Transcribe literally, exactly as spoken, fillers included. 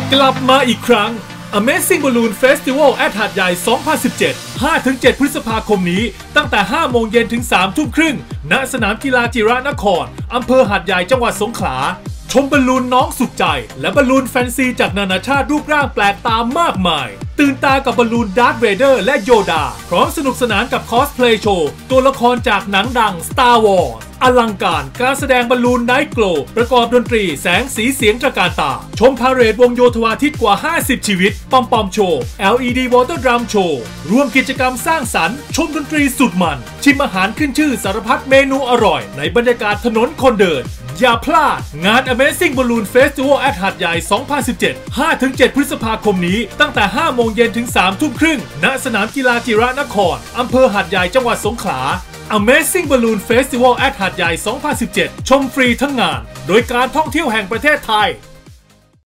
กลับมาอีกครั้ง Amazing Balloon Festival at หาดใหญ่ สองพันสิบเจ็ด ห้าถึงเจ็ด พฤษภาคมนี้ตั้งแต่ ห้าโมงเย็นถึง สามทุ่มครึ่งณสนามกีฬาจิระนครอำเภอหาดใหญ่จังหวัดสงขลาชมบอลลูนน้องสุขใจและบอลลูนแฟนซีจากนานาชาติรูปร่างแปลกตามากมายตื่นตากับบอลลูนดาร์ธเวเดอร์และโยดาพร้อมสนุกสนานกับคอสเพลย์โชว์ตัวละครจากหนังดัง Star Wars อลังการการแสดงบอลลูนไนท์โกลว์ประกอบดนตรีแสงสีเสียงตระการตาชมพาเหรดวงโยธวาทิตกว่า ห้าสิบ ชีวิตปอมปอมโชว์ แอล อี ดี Water Drum Show รวมกิจกรรมสร้างสรรค์ชมดนตรีสุดมันชิมอาหารขึ้นชื่อสารพัดเมนูอร่อยในบรรยากาศถนนคนเดินอย่าพลาดงาน Amazing Balloon Festival at หาดใหญ่ สองพันสิบเจ็ด ห้าถึงเจ็ด พฤษภาคมนี้ตั้งแต่ ห้าโมงเย็นถึง สามทุ่มครึ่งณสนามกีฬาจิระนครอำเภอหาดใหญ่จังหวัดสงขลา Amazing Balloon Festival at หาดใหญ่ สองพันสิบเจ็ด ชมฟรีทั้งงานโดยการท่องเที่ยวแห่งประเทศไทย